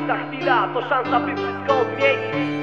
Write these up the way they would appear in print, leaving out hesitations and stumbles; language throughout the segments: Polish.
Każda chwila to szansa, by wszystko odmienić.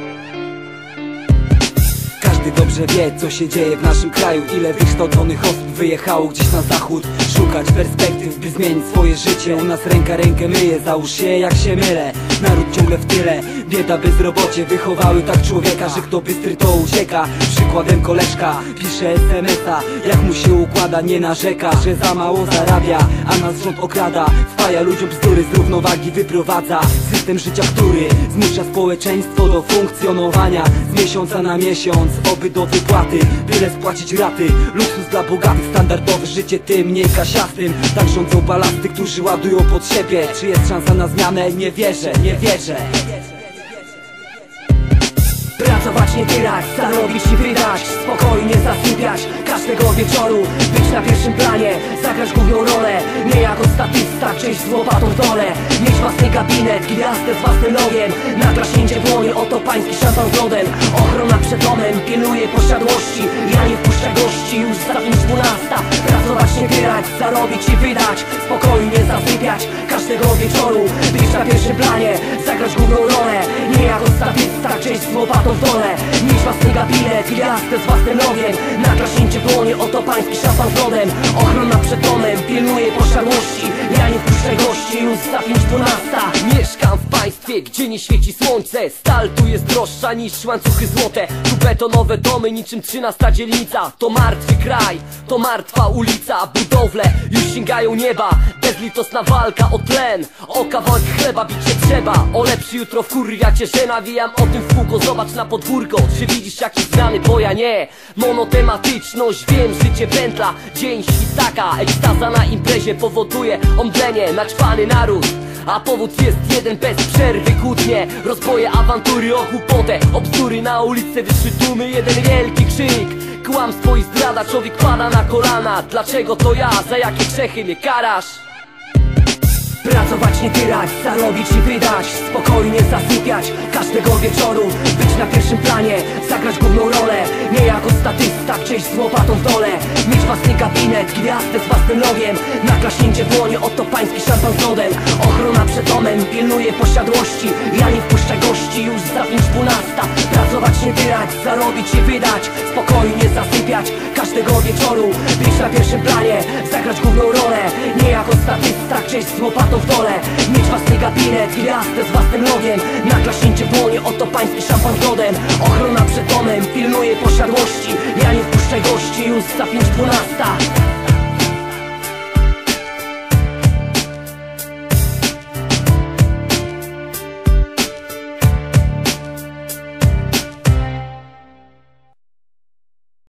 Każdy dobrze wie, co się dzieje w naszym kraju. Ile wykształconych osób wyjechało gdzieś na zachód, szukać perspektyw, by zmienić swoje życie. U nas ręka rękę myje, załóż się jak się mylę. Naród ciągle w tyle, bieda, bezrobocie wychowały tak człowieka, że kto bystry to ucieka. Przykładem koleżka pisze SMS-a, jak mu się układa, nie narzeka, że za mało zarabia, a nas rząd okrada. Wpaja ludziom bzdury, z równowagi wyprowadza system życia, który zmusza społeczeństwo do funkcjonowania z miesiąca na miesiąc, oby do wypłaty, byle spłacić raty. Luksus dla bogatych, standardowe życie tym mniej kasiastym. Tak rządzą balasty, którzy ładują pod siebie. Czy jest szansa na zmianę? Nie wierzę, nie wierzę. Pracować, nie tyrać, zarobić i wydać, spokojnie zasypiać każdego wieczoru, być na pierwszym planie, zagrać główną rolę, nie jako statysta, czyjś z łopatą w dole. Mieć własny gabinet, gwiazdę z własnym logiem, na klaśnięcie dłoni, oto pański szampan z lodem. Ochrona przed domem, pilnuje posiadłości, ja nie wpuszczę gości, już za 5:12. Pracować, nie tyrać, zarobić i wydać, spokojnie zasypiać każdego wieczoru, być na pierwszym planie, zagrać główną rolę, nie jako statysta, czyjś z łopatą w dole. Mieć własny gabinet, gwiazdę z własnym logiem, na klaśnięcie dłoni, oto pański szampan z lodem. Ochrona przed domem, pilnuje posiadłości, ja nie wpuszczę gości, już za 5:12. Mieszkam w państwie, gdzie nie świeci słońce. Stal tu jest droższa niż łańcuchy złote. Tu betonowe domy, niczym 13 dzielnica. To martwy kraj, to martwa ulica. Budowle już sięgają nieba, bezlitosna walka o tlen, o kawałek chleba bić się trzeba. O lepszy jutro wkurwia cię, że nawijam o tym w kółko. Zobacz na podwórko, czy widzisz jakieś zmiany, bo ja nie. Monotematyczność, wiem, życie pętla, dzień świstaka. Ekstaza na imprezie powoduje omdlenie, naćpany naród. A powód jest jeden, bez przerwy kłótnie, rozboje, awantury, o głupotę, o bzdury. Na ulicy wyszły tłumy, jeden wielki krzyk, kłamstwo i zdrada, człowiek pada na kolana. Dlaczego to ja, za jakie grzechy mnie karasz? Pracować, nie tyrać, zarobić i wydać, spokojnie zasypiać każdego wieczoru, być na pierwszym planie, zagrać główną rolę, nie jako statysta, gdzieś z łopatą w dole. Mieć własny gabinet, gwiazdę z własnym logiem, na klaśnięcie dłoni, oto pański szampan z lodem. Ochrona przed domem, pilnuje posiadłości, ja nie wpuszczę gości, już za 5:12. Pracować, nie tyrać, zarobić i wydać, spokojnie zasypiać każdego wieczoru, być na pierwszym planie, zagrać główną rolę, nie jako statysta, gdzieś z łopatą w dole. Mieć własny gabinet, gwiazdę z własnym logiem, na klaśnięcie dłoni, oto pański szampan z lodem. Ochrona przed domem, pilnuje posiadłości, ja nie wpuszczę gości, już za 5:12.